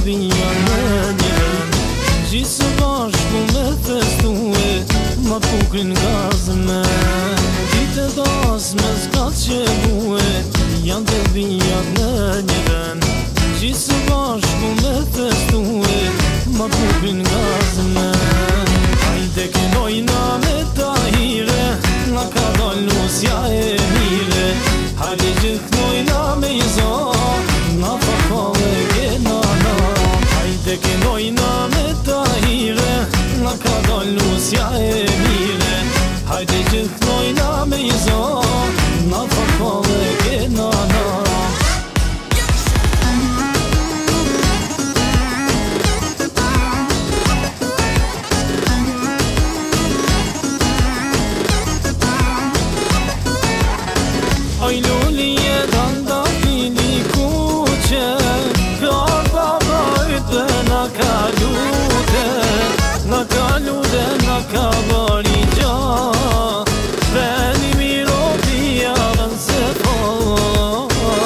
vija në një vend, gjithë së bashku me festue, ma pukrin gazme. Dite das me zgat që bue, janë të vija në një vend, gjithë së bashku me festue, ma pukrin gazme. Hajde kënojna me Tahire, nga ka dal lusja e mire. Hajde gjithnojna me Iza, nga fakale kena na. Hajde kënojna me Tahire, nga ka dal lusja e mire. Hajde gjithnojna me Iza, nga fakale kena na. Oj lulije danda fili kuqe, kar babajt dhe na ka lute, na ka lute, na ka bari gja. Veni miro pia vën se po,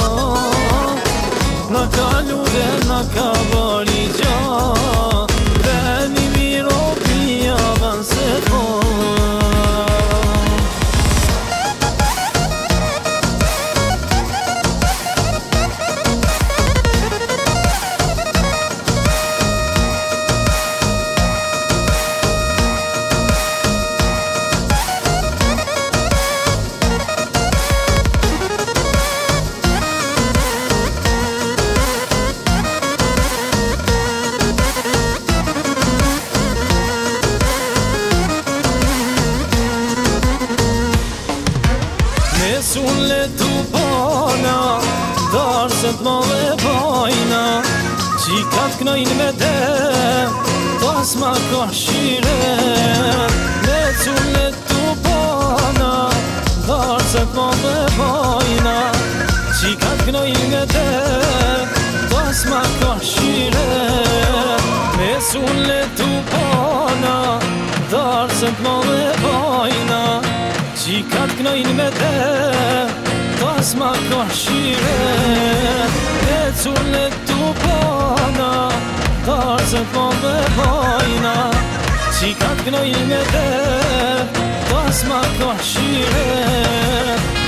na ka lute, na ka bari gja. Veni miro pia vën se po. Nesun le tu pana, darset ma dhe bajna, qikat knojnë me te, pas ma ka shire. Nesun le tu pana, darset ma dhe bajna, qikat knojnë me te, pas ma ka shire. Nesun le tu pana, darset ma dhe bajna, qikat knojnë me te, pas ma ka shire. Ecun le tu pana, darset ma dhe bajna, qikat knojnë me te, pas ma ka shire.